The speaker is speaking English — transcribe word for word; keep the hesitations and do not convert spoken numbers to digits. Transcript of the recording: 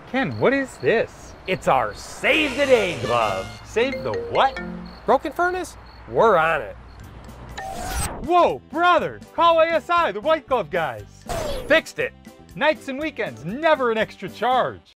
Ken, what is this? It's our Save the Day glove. Save the what? Broken furnace? We're on it. Whoa, brother! Call A S I, the white glove guys. Fixed it. Nights and weekends, never an extra charge.